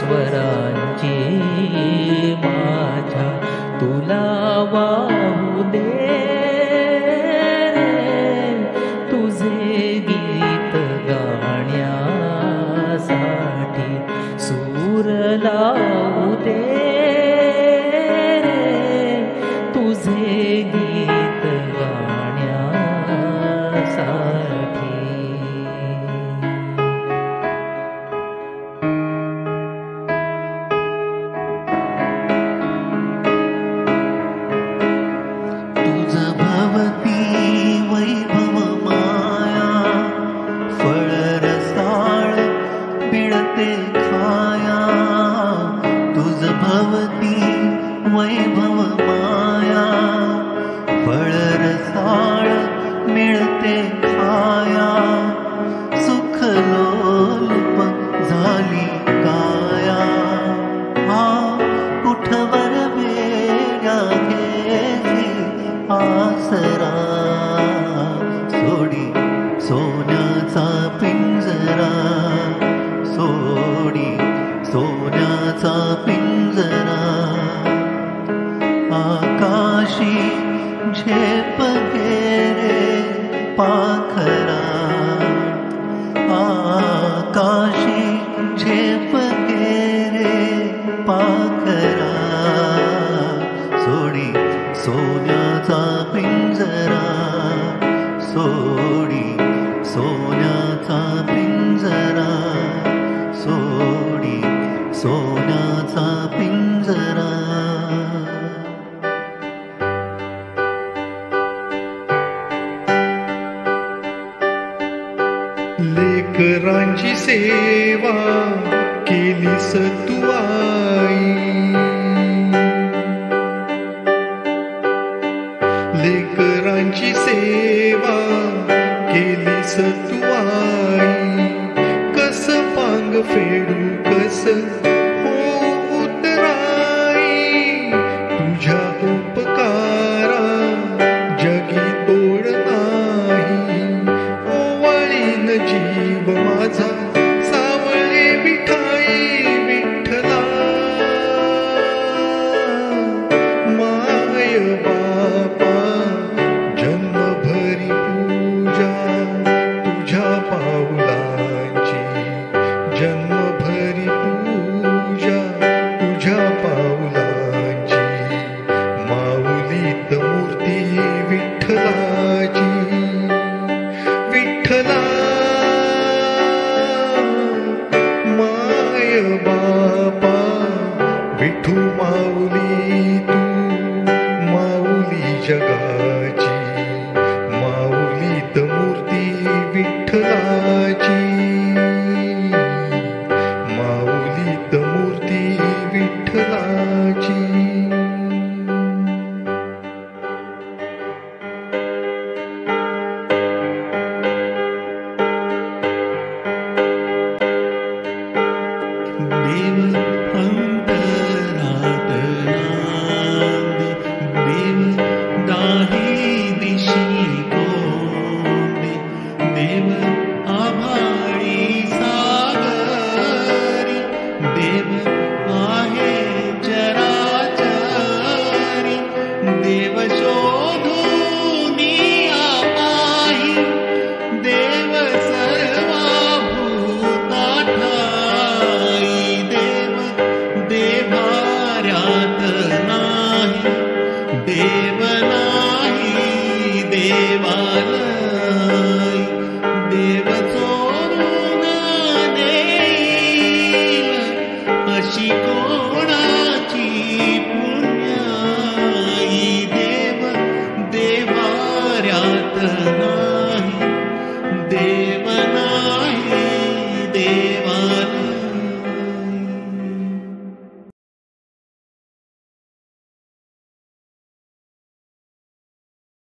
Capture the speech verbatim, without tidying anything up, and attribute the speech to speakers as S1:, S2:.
S1: स्वरांची माझ्या तुला वाहू दे, तुझे गीत गाण्यासाठी सूर लावू दे, तुझे गीत गाण्यासाठी.
S2: वैभव माया फळरसाळ मिळते खाया, सुख लोलुप झाली काया. हा कुठवर वेड्या घेसी आसरा, सोडी सोन्याचा पिंजरा, सोडी सोन्याचा पिंजरा. आकाशी झेप घेरे पाखरा, आकाशी झेप घेरे पाखरा, सोडी सोन्याचा पिंजरा, सोडी सोन्याचा पिंजरा, सोडी सोन्याचा पिंजरा.
S3: लेकरांची सेवा केलीस तू आई, लेकरांची सेवा केलीस तू आई. कस पांग फेडू कस हो उतराई, तुझ्या उपकारा जगी तोड नाही. ओवाळीन जीव माझा सावळे विठाई विठ्ठला, माय बापा जन्मभरी पूजा तुझ्या पाऊलांची, जन्मभरी पूजा तुझ्या पाऊलांची. माऊलीत मूर्ती विठ्ठलाची, विठ्ठला माय बापा विठू माऊली तू, माऊली जगाची. माऊलीत मूर्ती विठ्ठलाची, माऊलीत मूर्ती विठ्ठलाची.
S2: देव अंतरात नांदी, देव दाही दिशी कोंडी. देव आभाळी सागरी, देव आहे चराचरी. देव शोधूनी आपाही, देव सर्वा भूताठाई. देव देवाऱ्यात नाही, देव नाही देवाला.